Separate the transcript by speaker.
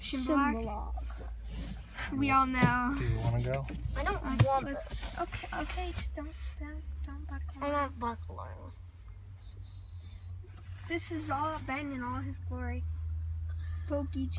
Speaker 1: Shimbolog.
Speaker 2: We all know.
Speaker 3: Do you want to go?
Speaker 4: I don't want this.
Speaker 2: Okay, just don't buckle.
Speaker 4: I'm not buckling.
Speaker 2: This is all Ben in all his glory. Pokey